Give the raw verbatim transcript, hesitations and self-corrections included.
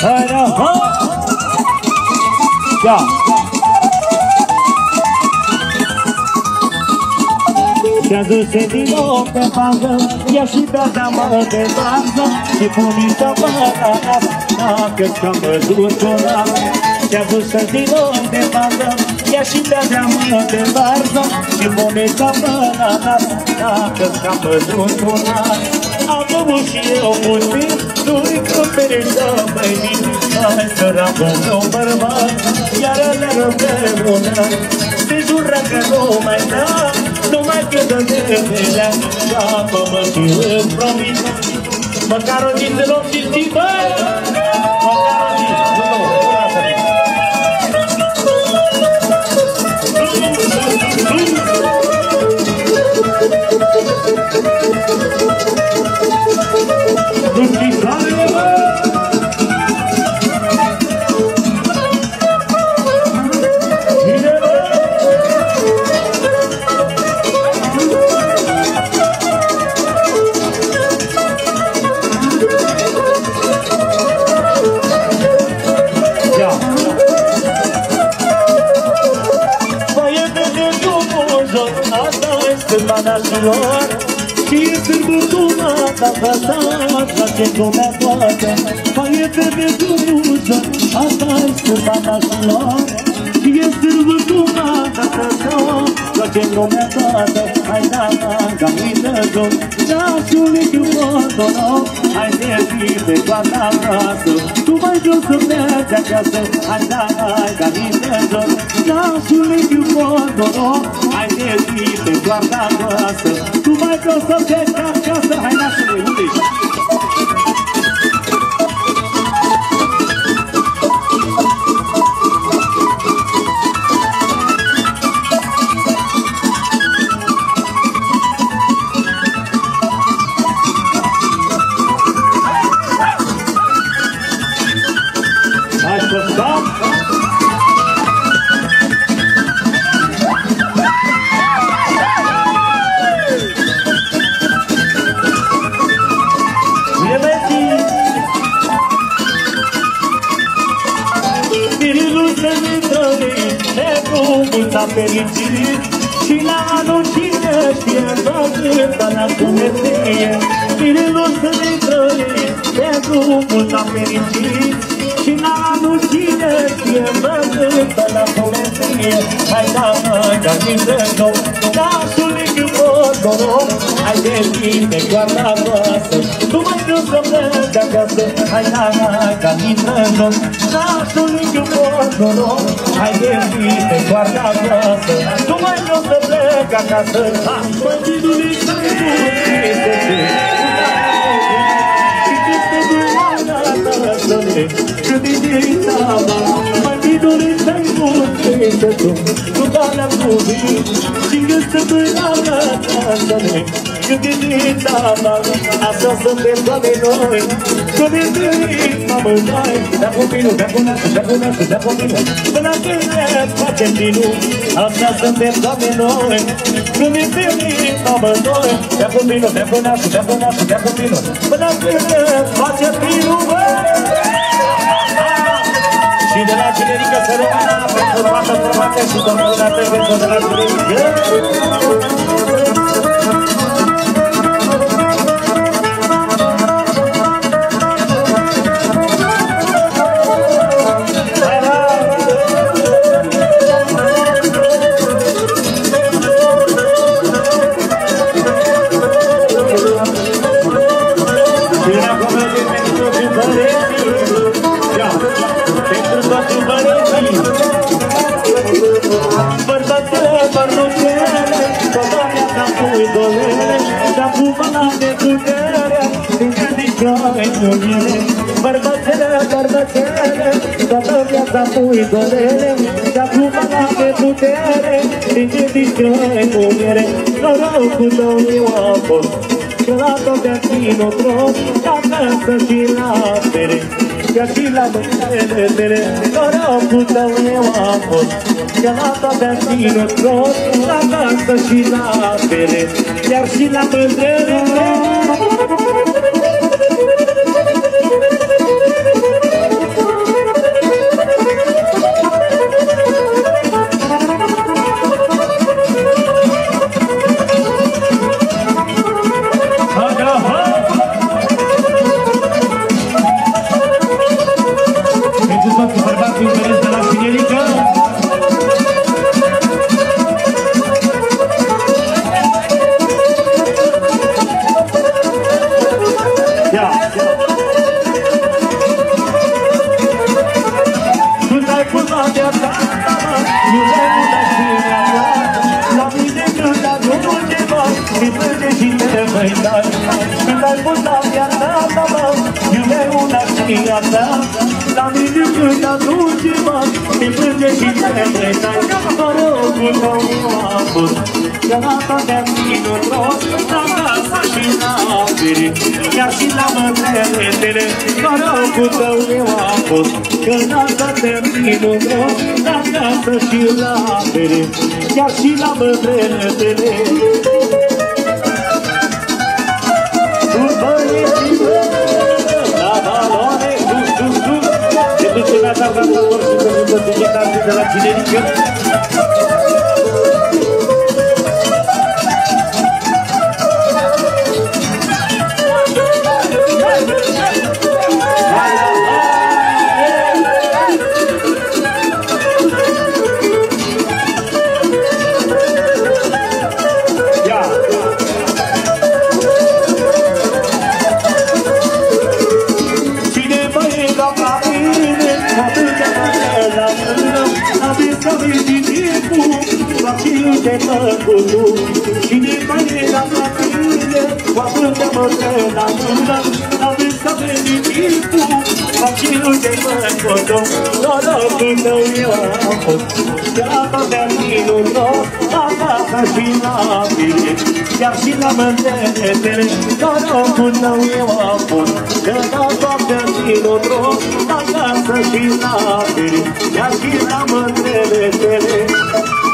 Hai, ha! Ia! Și-a dus-se din nou pe fază, ea și bea mă de bază, și bunica mă la că și-am văzut una. Și-a dus-se din nou pe fază, ea și bea mă de bază, și bunica mă la că și-am văzut una. Am avut și eu puțin, nu-i crăpere să mai vin, hai săracul meu bărbat, iar le răbde una. Se jură că nu mai da, nu mai credă de velea, și apă mă și îți promit. Măcar o zi să luăm și știi, bă! Măcar o zi, nu, nu, nu știi care, bă! Și e sârbătuna ta făsat, ce lumea toată, mai e verde frumuză, asta-i sârbata lor. Și e sârbătuna ta făsat, ce lumea toată, hai da, ca mină jos, nașule că mă hai de fi pe toată acasă, tu mai jos să mergi acasă, hai da, ca mină jos, nașule că mă hai de fi pe toată acasă, tu mai jos să mergi acasă, hai nașule, unde-i? Fericit și la anul cine știe băgâta la cumeție, Mirelul să-i trăiești pentru multa fericit și la anul cine știe băgâta la cumeție. Hai da, hai da, din nou, nașule că pot noroc, hai de tine coarda voastră, tu mai nu să mergi acasă, hai da, hai da, din nou, nașule că pot noroc, hai de tine coarda voastră, tu mai nu să plec acasă, băgidule să-i bucrise, și ce-ți duiana ta să-le, că din tava, băgidule să-i bucrise, tu da-le-am cuvit, și că-ți duiana ta să-le, că din tava, asta suntem toate noi, că din tine mă dai, de-a copilul, de-a cunașul, de-a cunașul, de-a copilul, până când ne facem dinul, asta suntem toate noi, că din tine mă dai, de-a copilul, de-a cunașul, de-a cunașul, de-a copilul, până când ne facem dinul, bă! Și de la generică să rămână, pentru toată formația și domnul Natăi, pentru de la generică. Bărbățele, bărbățele, toată viața pui dolele, și acum de putere, din ce discre cu miere, norocul tău eu am fost, că la tot de-a ținut rost, acasă și la fere, chiar și la mâinile tale, norocul tău eu am fost, că la tot de-a ținut rost, acasă și la fere, chiar și la mâinile tale. gata, mă, iube una și a ta. La mine când aduce, mă, te plânge și te pretai. Norocul tău a fost, gata de-a ținut rost, la casă și la apere, chiar și la mătreletele. Norocul tău a fost, că gata de-a ținut rost, la casă și la apere, chiar și la mătreletele. La balone, sus, sus, sus. Se duce la tabla de vor și să vă duceți de la generică. De măculu, cine mai era la tine, cu apântă-mă de la mână, n-aveți să veni timpul, facilul de măculu, norocul tău eu am fost, gata de-a minut nou, acasă și la mine, chiar și la mânzetele, norocul tău eu am fost, gata de-a minut nou, acasă și la mine, chiar și la mânzetele.